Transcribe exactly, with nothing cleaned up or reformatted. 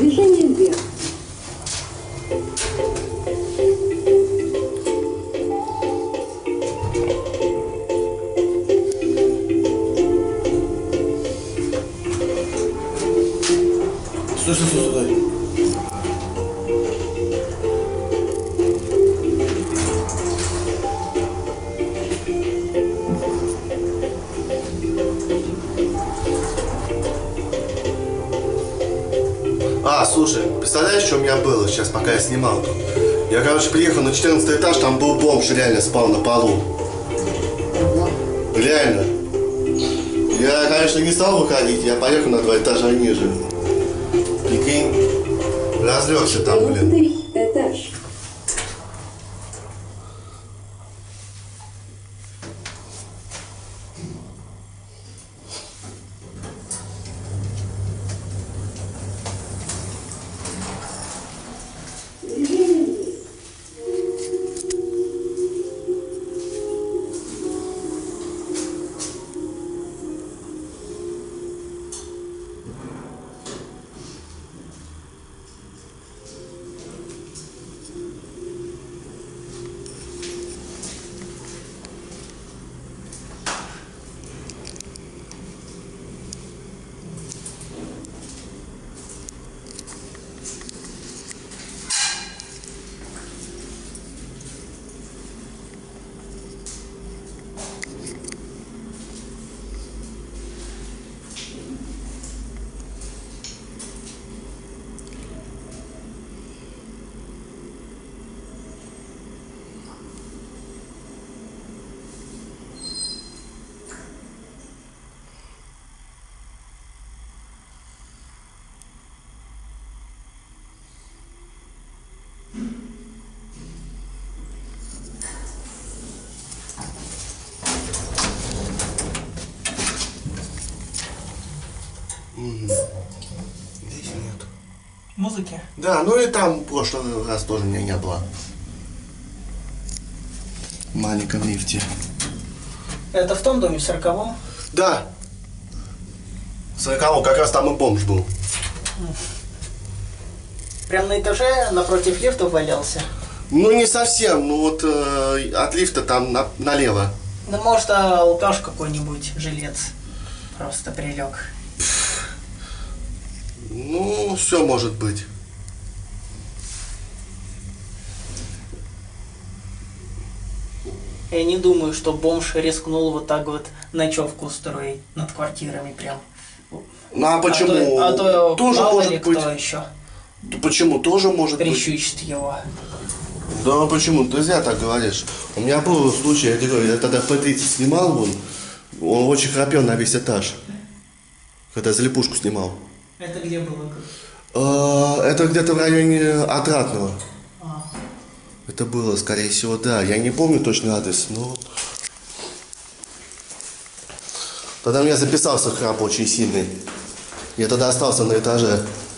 Движение вверх. Стой, стой, стой, стой. А, слушай, представляешь, что у меня было сейчас, пока я снимал тут? Я, короче, приехал на четырнадцатый этаж, там был бомж, реально спал на полу. Реально. Я, конечно, не стал выходить, я поехал на два этажа ниже. Прикинь, разлегся там, блин. Этаж. Здесь нет. Музыки? Да, ну и там в прошлый раз тоже меня не было. В маленьком лифте. Это в том доме, в сороковом? Да. В сороковом, как раз там и бомж был. Прям на этаже напротив лифта валялся? Ну не совсем, ну вот э, от лифта там на, налево. Ну, может, а алкаш какой-нибудь, жилец, просто прилег. Ну, все может быть. Я не думаю, что бомж рискнул вот так вот ночевку устроить над квартирами прям. Ну а почему? А то, а то тоже мало может ли быть. кто еще Да почему? Тоже может быть. прищучит его. Да почему? Ты зря так говоришь. У меня был случай, я тебе говорю, я тогда П тридцать снимал, он, он очень храпел на весь этаж. Когда залипушку снимал. Это где было? Э, Это где-то в районе Отрадного. А. Это было, скорее всего, да. Я не помню точный адрес, но... Тогда у меня записался храп очень сильный. Я тогда остался на этаже.